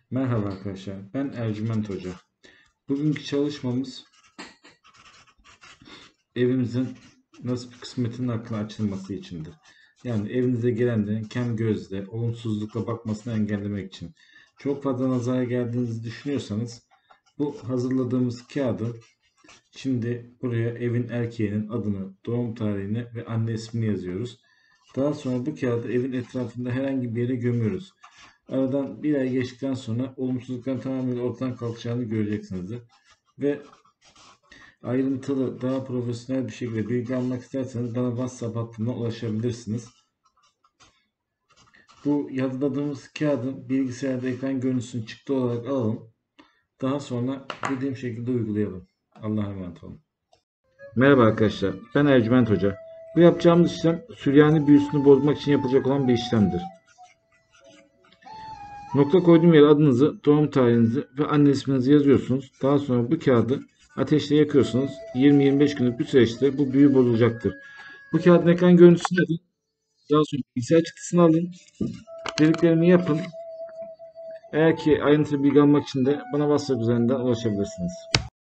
Merhaba arkadaşlar, ben Ercüment Hoca. Bugünkü çalışmamız evimizin nasıl bir kısmetinin hakkında açılması içindir. Yani evinize gelenlerin kem gözle, olumsuzlukla bakmasını engellemek için. Çok fazla nazara geldiğinizi düşünüyorsanız bu hazırladığımız kağıdı şimdi buraya evin erkeğinin adını, doğum tarihini ve anne ismini yazıyoruz. Daha sonra bu kağıdı evin etrafında herhangi bir yere gömüyoruz. Aradan bir ay geçtikten sonra olumsuzlukların tamamen ortadan kalkacağını göreceksinizdir. Ve ayrıntılı, daha profesyonel bir şekilde bilgi almak isterseniz bana WhatsApp hattından ulaşabilirsiniz. Bu yazıladığımız kağıdın bilgisayarda ekran görüntüsünü çıktı olarak alalım. Daha sonra dediğim şekilde uygulayalım. Allah'a emanet olun. Merhaba arkadaşlar, ben Ercüment Hoca. Bu yapacağımız işlem Süryani büyüsünü bozmak için yapılacak olan bir işlemdir. Nokta koyduğum yere adınızı, doğum tarihinizi ve anne isminizi yazıyorsunuz. Daha sonra bu kağıdı ateşte yakıyorsunuz. 20-25 günlük bir süreçte bu büyü bozulacaktır. Bu kağıdın ekran görüntüsünü alın. Daha sonra bilgisayar çıktısını alın. Dediklerimi yapın. Eğer ki ayrıntılı bilgi almak için de bana WhatsApp üzerinden ulaşabilirsiniz.